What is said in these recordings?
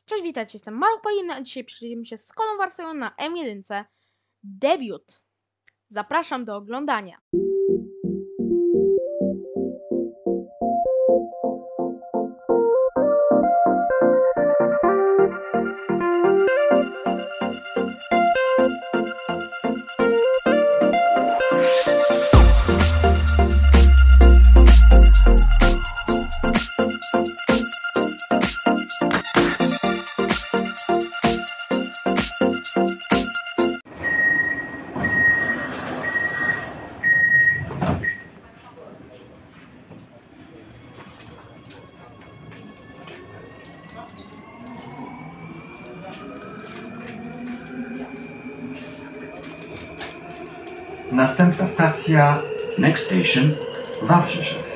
Cześć, witajcie, jestem Marek Polina, a dzisiaj przyjrzymy się Skodą Warsaw na M1 debiut. Zapraszam do oglądania. Następna stacja, next station, Wawrzyszew.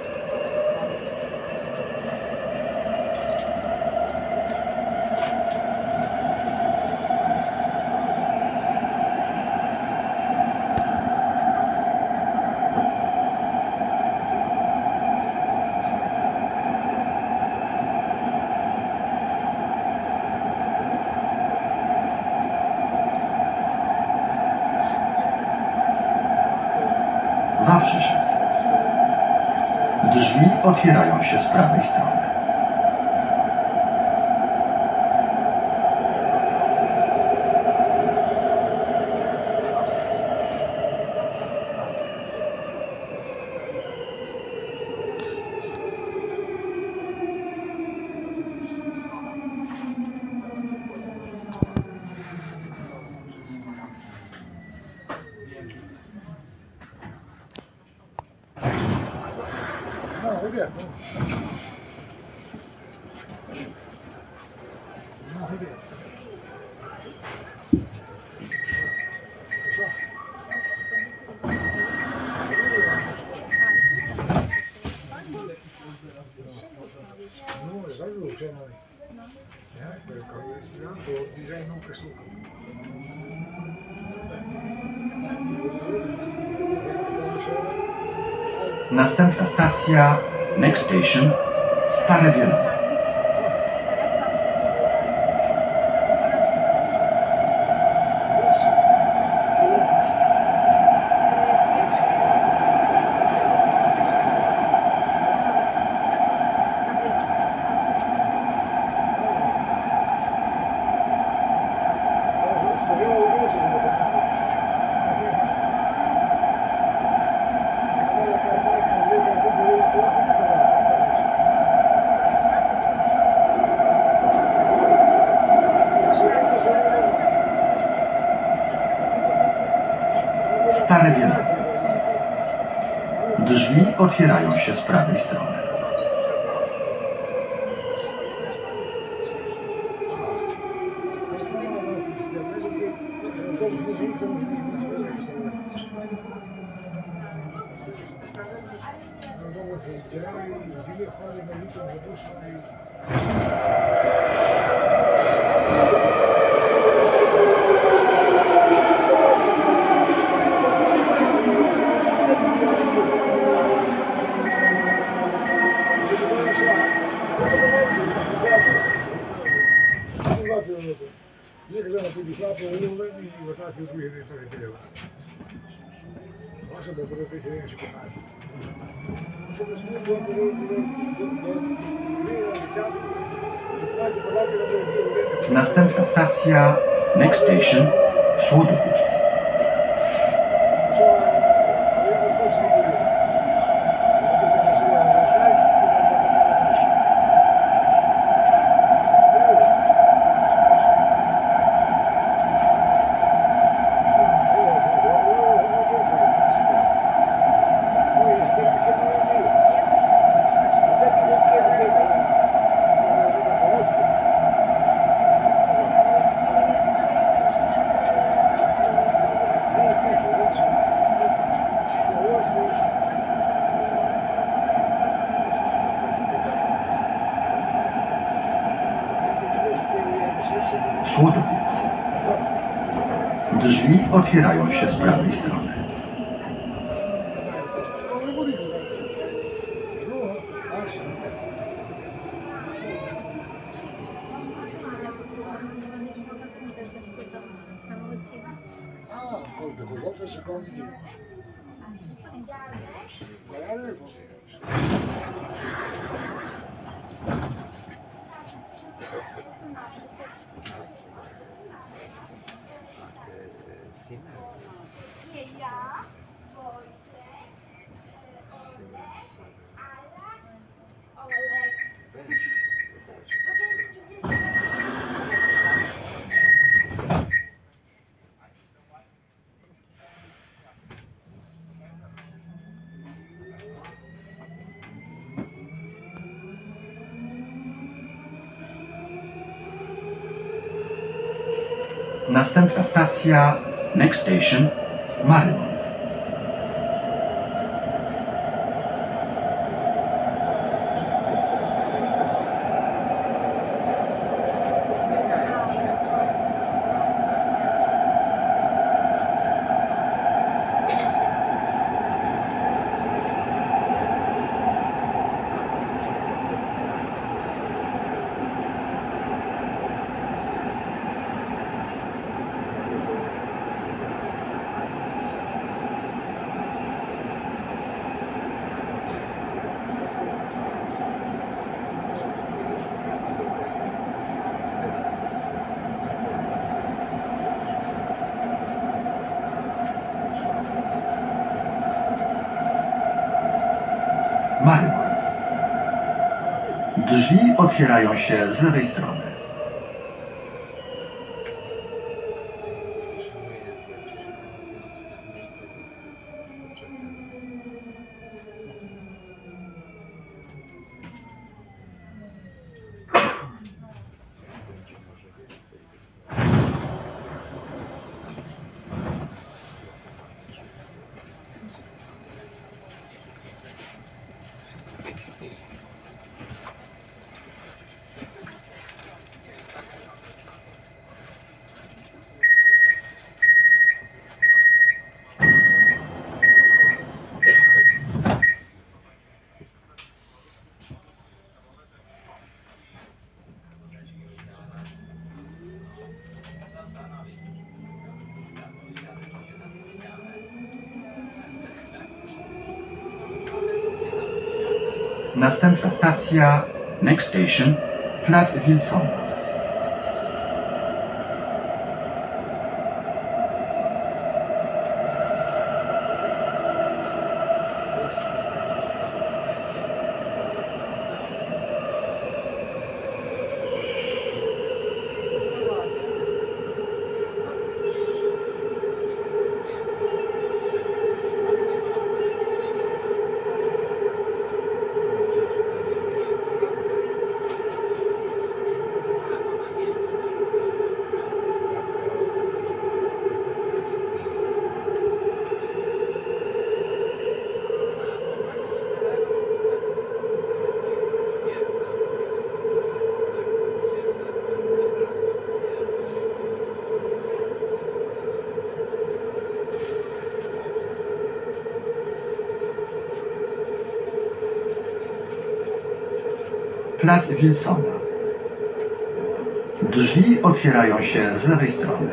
Wawrzyszew. Drzwi otwierają się z prawej strony. No, wiem. No, wiem. Ну, зразу вже навіть. Я переконую, то дизайном прислухав. Następna stacja, next station, Stare Bielany. Stare Bielany. Drzwi otwierają się z prawej strony. Niekada na tej wysłapie ulówek i wakacje tu jeden trochę tyle. Wasze bo to się nie pokaże. Po prostu było Następna stacja, next station, Słodowiec. Słodowiec. Drzwi otwierają się z prawej strony. A, kurde, bo złote sekundy nie wiem. No ja też mówię. Siemens. Następna stacja, next station, Marymont. Marymont. Drzwi otwierają się z lewej strony. Następna stacja, next station, Plac Wilsona. Plac Wilsona. Drzwi otwierają się z lewej strony.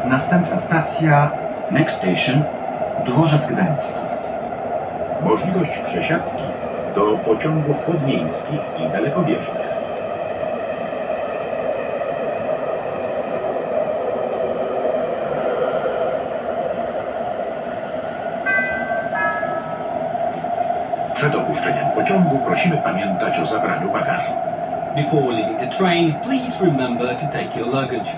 Następna stacja Next Station Dworzec Gdański. Możliwość przesiadki do pociągów podmiejskich i dalekobieżnych. Przed opuszczeniem pociągu prosimy pamiętać o zabraniu bagażu. Before leaving the train, please remember to take your luggage.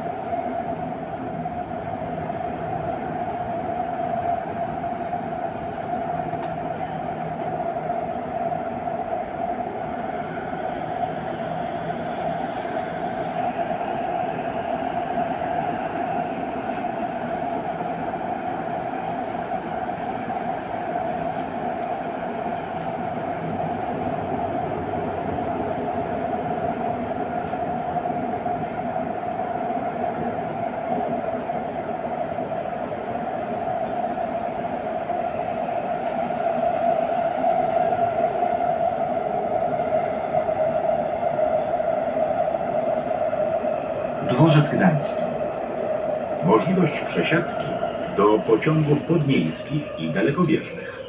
Dworzec Gdański. Możliwość przesiadki do pociągów podmiejskich i dalekobieżnych.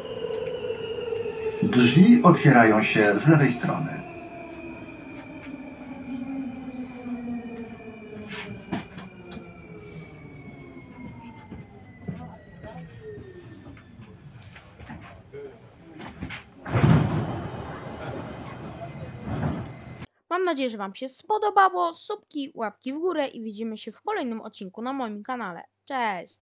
Drzwi otwierają się z lewej strony. Mam nadzieję, że Wam się spodobało. Subki, łapki w górę i widzimy się w kolejnym odcinku na moim kanale. Cześć!